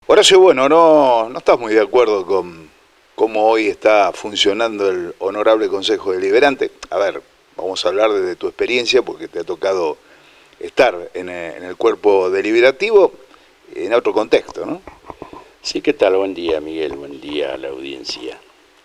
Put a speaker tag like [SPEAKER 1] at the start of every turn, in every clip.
[SPEAKER 1] Horacio, bueno, no estás muy de acuerdo con cómo hoy está funcionando el Honorable Consejo Deliberante. A ver, vamos a hablar desde tu experiencia porque te ha tocado estar en el cuerpo deliberativo en otro contexto, ¿no?
[SPEAKER 2] Sí, ¿qué tal? Buen día, Miguel. Buen día a la audiencia.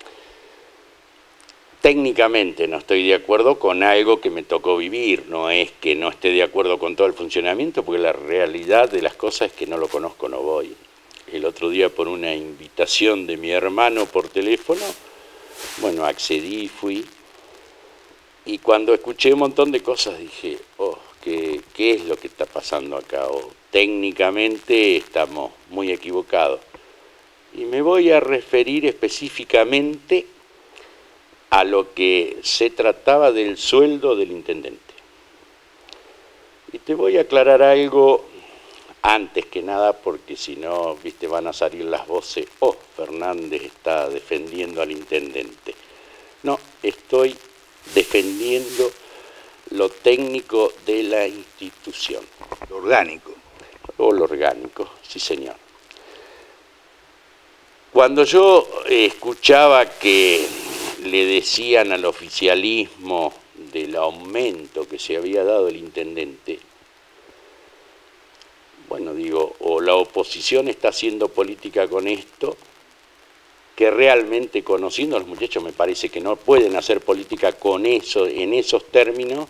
[SPEAKER 2] Técnicamente no estoy de acuerdo con algo que me tocó vivir. No es que no esté de acuerdo con todo el funcionamiento, porque la realidad de las cosas es que no lo conozco, no voy. El otro día, por una invitación de mi hermano por teléfono, bueno, accedí, fui, y cuando escuché un montón de cosas dije, oh, ¿qué es lo que está pasando acá? O técnicamente estamos muy equivocados. Y me voy a referir específicamente a lo que se trataba del sueldo del intendente. Y te voy a aclarar algo antes que nada, porque si no, viste, van a salir las voces, oh, Fernández está defendiendo al intendente. No, estoy defendiendo lo técnico de la institución.
[SPEAKER 1] Lo orgánico.
[SPEAKER 2] O lo orgánico, sí señor. Cuando yo escuchaba que le decían al oficialismo del aumento que se había dado el intendente, bueno, digo, o la oposición está haciendo política con esto, que realmente conociendo a los muchachos me parece que no pueden hacer política con eso, en esos términos,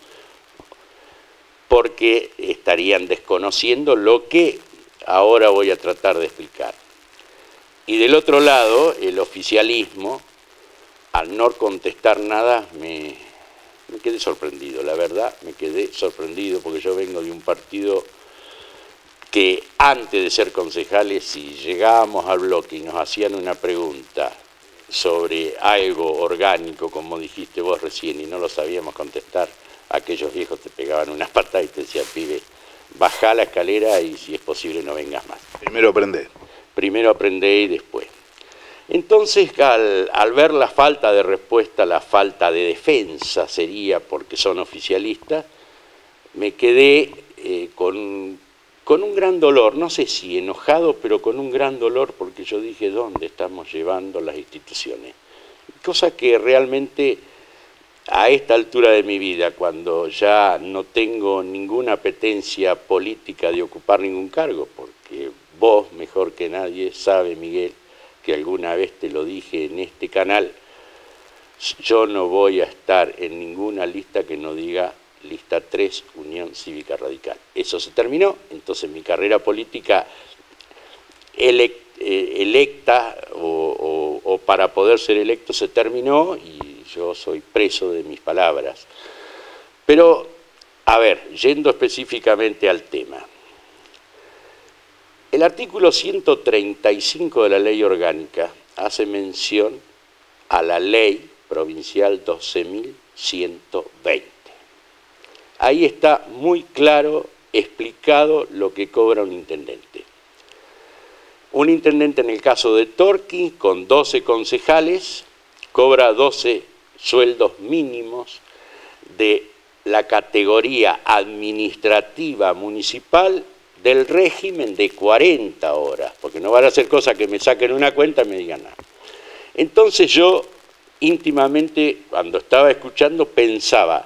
[SPEAKER 2] porque estarían desconociendo lo que ahora voy a tratar de explicar. Y del otro lado, el oficialismo, al no contestar nada, me quedé sorprendido, la verdad, me quedé sorprendido, porque yo vengo de un partido que antes de ser concejales, si llegábamos al bloque y nos hacían una pregunta sobre algo orgánico, como dijiste vos recién, y no lo sabíamos contestar, aquellos viejos te pegaban unas patadas y te decían, pibe, bajá la escalera y si es posible no vengas más.
[SPEAKER 1] Primero aprendé.
[SPEAKER 2] Primero aprendé y después. Entonces, al ver la falta de respuesta, la falta de defensa sería porque son oficialistas, me quedé con un gran dolor, no sé si enojado, pero con un gran dolor, porque yo dije, ¿dónde estamos llevando las instituciones? Cosa que realmente a esta altura de mi vida, cuando ya no tengo ninguna apetencia política de ocupar ningún cargo, porque vos, mejor que nadie, sabe, Miguel, que alguna vez te lo dije en este canal, yo no voy a estar en ninguna lista que no diga lista 3, Unión Cívica Radical. Eso se terminó, entonces mi carrera política electa o para poder ser electo se terminó y yo soy preso de mis palabras. Pero, a ver, yendo específicamente al tema. El artículo 135 de la Ley Orgánica hace mención a la Ley Provincial 12.120. Ahí está muy claro explicado lo que cobra un intendente. Un intendente en el caso de Torquín, con 12 concejales, cobra 12 sueldos mínimos de la categoría administrativa municipal del régimen de 40 horas, porque no van a hacer cosas que me saquen una cuenta y me digan nada. Entonces yo íntimamente, cuando estaba escuchando, pensaba,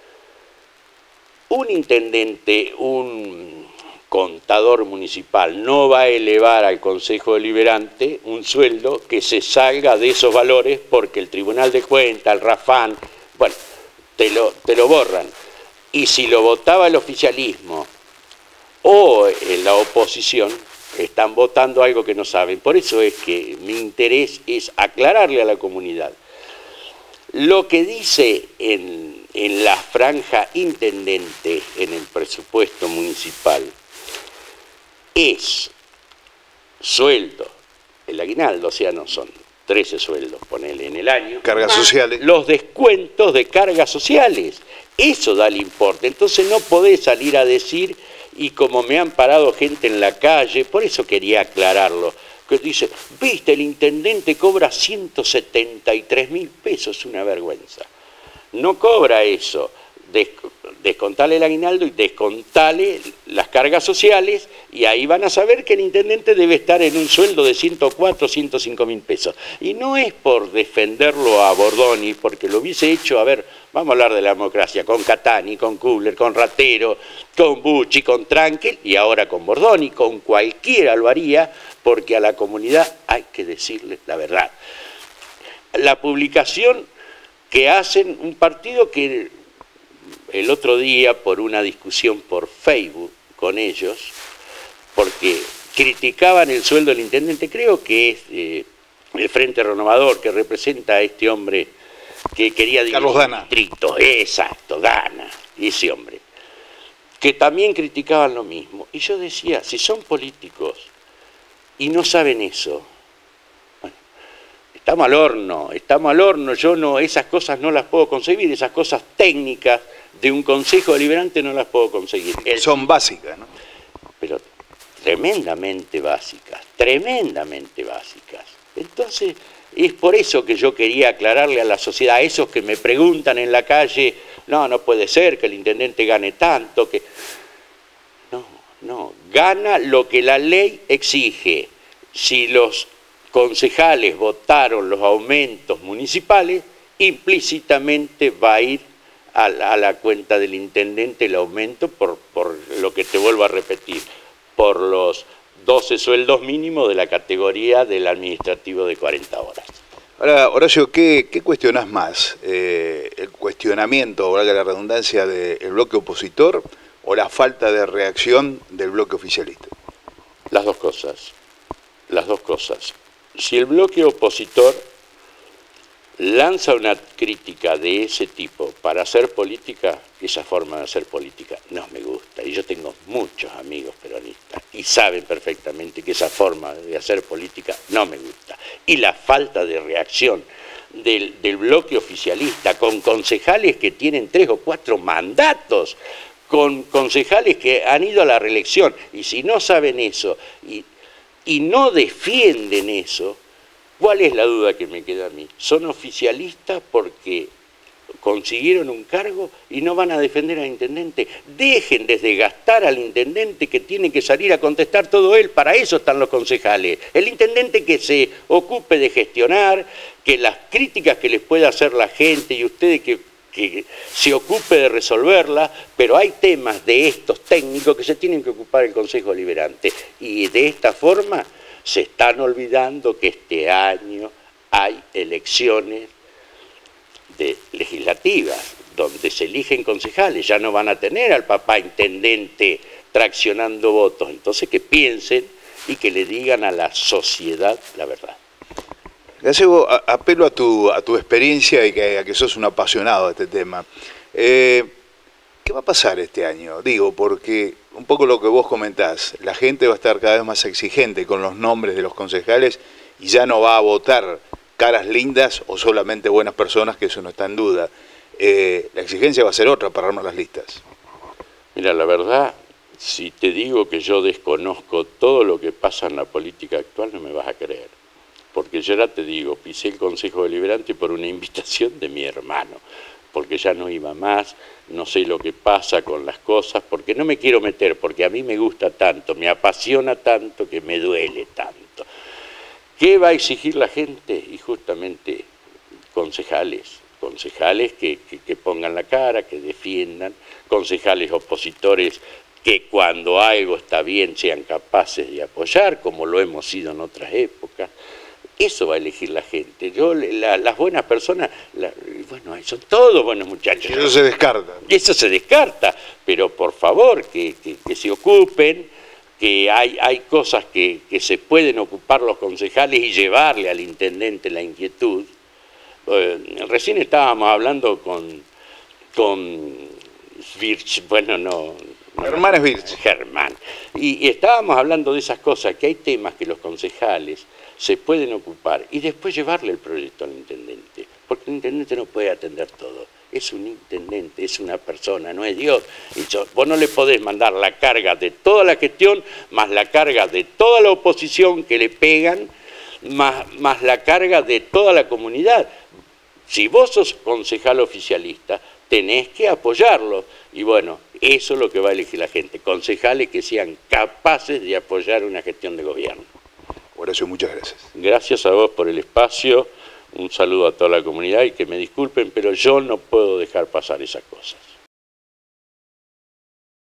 [SPEAKER 2] un intendente, un contador municipal no va a elevar al Consejo Deliberante un sueldo que se salga de esos valores porque el Tribunal de Cuentas, el RAFAN, bueno, te lo borran. Y si lo votaba el oficialismo o en la oposición, están votando algo que no saben. Por eso es que mi interés es aclararle a la comunidad. Lo que dice en la franja intendente en el presupuesto municipal es sueldo, el aguinaldo, o sea, no son 13 sueldos, ponele en el año.
[SPEAKER 1] Cargas sociales.
[SPEAKER 2] Los descuentos de cargas sociales, eso da el importe. Entonces no podés salir a decir, y como me han parado gente en la calle, por eso quería aclararlo, que dice, viste, el intendente cobra 173.000 pesos, una vergüenza. No cobra eso. descontale el aguinaldo y descontale las cargas sociales, y ahí van a saber que el intendente debe estar en un sueldo de 104, 105 mil pesos. Y no es por defenderlo a Bordoni, porque lo hubiese hecho, a ver, vamos a hablar de la democracia, con Catani, con Kubler, con Ratero, con Bucci, con Tranquil, y ahora con Bordoni, con cualquiera lo haría, porque a la comunidad hay que decirle la verdad. La publicación que hacen un partido que el otro día, por una discusión por Facebook con ellos, porque criticaban el sueldo del intendente, creo que es el Frente Renovador, que representa a este hombre que quería
[SPEAKER 1] Carlos Dana.
[SPEAKER 2] distrito, exacto, Dana, ese hombre, que también criticaban lo mismo. Y yo decía, si son políticos y no saben eso, bueno, estamos al horno, yo no, esas cosas no las puedo concebir, esas cosas técnicas de un consejo deliberante no las puedo conseguir.
[SPEAKER 1] Son básicas, ¿no?
[SPEAKER 2] Pero tremendamente básicas, tremendamente básicas. Entonces, es por eso que yo quería aclararle a la sociedad, a esos que me preguntan en la calle, no puede ser que el intendente gane tanto, que... No, gana lo que la ley exige. Si los concejales votaron los aumentos municipales, implícitamente va a ir a la cuenta del intendente el aumento por lo que te vuelvo a repetir, por los 12 sueldos mínimos de la categoría del administrativo de 40 horas.
[SPEAKER 1] Ahora, Horacio, ¿qué cuestionás más? ¿El cuestionamiento, valga la redundancia, del bloque opositor o la falta de reacción del bloque oficialista?
[SPEAKER 2] Las dos cosas, las dos cosas. Si el bloque opositor lanza una crítica de ese tipo para hacer política, esa forma de hacer política no me gusta. Y yo tengo muchos amigos peronistas y saben perfectamente que esa forma de hacer política no me gusta. Y la falta de reacción del bloque oficialista, con concejales que tienen 3 o 4 mandatos, con concejales que han ido a la reelección, y si no saben eso y no defienden eso, ¿cuál es la duda que me queda a mí? Son oficialistas porque consiguieron un cargo y no van a defender al intendente. Dejen de desgastar al intendente, que tiene que salir a contestar todo él. Para eso están los concejales. El intendente que se ocupe de gestionar, que las críticas que les pueda hacer la gente y ustedes que se ocupe de resolverlas, pero hay temas de estos técnicos que se tienen que ocupar el Consejo Deliberante. Y de esta forma se están olvidando que este año hay elecciones legislativas donde se eligen concejales. Ya no van a tener al papá intendente traccionando votos. Entonces que piensen y que le digan a la sociedad la verdad.
[SPEAKER 1] Gallego, apelo a tu experiencia y a que sos un apasionado de este tema. ¿Qué va a pasar este año? Digo, porque un poco lo que vos comentás, la gente va a estar cada vez más exigente con los nombres de los concejales y ya no va a votar caras lindas o solamente buenas personas, que eso no está en duda. La exigencia va a ser otra para armar las listas.
[SPEAKER 2] Mira, la verdad, si te digo que yo desconozco todo lo que pasa en la política actual, no me vas a creer. Porque yo ya te digo, pisé el Consejo Deliberante por una invitación de mi hermano, porque ya no iba más, no sé lo que pasa con las cosas, porque no me quiero meter, porque a mí me gusta tanto, me apasiona tanto, que me duele tanto. ¿Qué va a exigir la gente? Y justamente concejales que pongan la cara, que defiendan, concejales opositores que cuando algo está bien sean capaces de apoyar, como lo hemos sido en otras épocas. Eso va a elegir la gente. Las buenas personas, bueno, son todos buenos muchachos.
[SPEAKER 1] Eso se descarta.
[SPEAKER 2] Eso se descarta, pero por favor, que se ocupen, que hay cosas que se pueden ocupar los concejales y llevarle al intendente la inquietud. Recién estábamos hablando con Virch, bueno, no...
[SPEAKER 1] Germán es Virch.
[SPEAKER 2] Germán. Y estábamos hablando de esas cosas, que hay temas que los concejales se pueden ocupar y después llevarle el proyecto al intendente, porque el intendente no puede atender todo. Es un intendente, es una persona, no es Dios. Y vos no le podés mandar la carga de toda la gestión, más la carga de toda la oposición que le pegan, más la carga de toda la comunidad. Si vos sos concejal oficialista, tenés que apoyarlo. Y bueno, eso es lo que va a elegir la gente, concejales que sean capaces de apoyar una gestión de gobierno.
[SPEAKER 1] Horacio, muchas gracias.
[SPEAKER 2] Gracias a vos por el espacio, un saludo a toda la comunidad y que me disculpen, pero yo no puedo dejar pasar esas cosas.